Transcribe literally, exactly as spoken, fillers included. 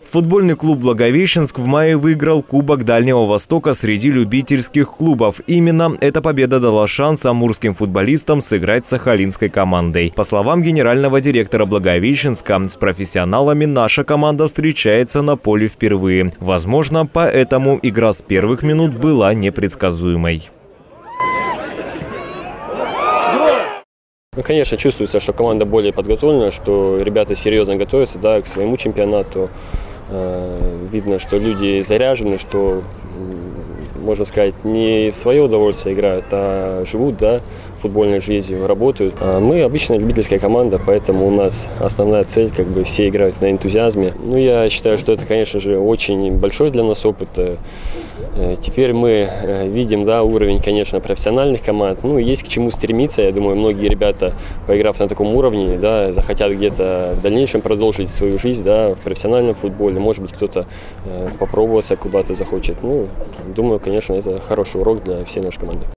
Футбольный клуб «Благовещенск» в мае выиграл Кубок Дальнего Востока среди любительских клубов. Именно эта победа дала шанс амурским футболистам сыграть с сахалинской командой. По словам генерального директора «Благовещенска», с профессионалами наша команда встречается на поле впервые. Возможно, поэтому игра с первых минут была непредсказуемой. Ну, конечно, чувствуется, что команда более подготовлена, что ребята серьезно готовятся, да, к своему чемпионату. Видно, что люди заряжены, что, можно сказать, не в свое удовольствие играют, а живут, да, футбольной жизнью, работают. Мы обычная любительская команда, поэтому у нас основная цель, как бы все играют на энтузиазме. Ну, я считаю, что это, конечно же, очень большой для нас опыт. Теперь мы видим, да, уровень, конечно, профессиональных команд. Ну, есть к чему стремиться. Я думаю, многие ребята, поиграв на таком уровне, да, захотят где-то в дальнейшем продолжить свою жизнь, да, в профессиональном футболе. Может быть, кто-то попробоваться куда-то захочет. Ну, думаю, конечно, это хороший урок для всей нашей команды.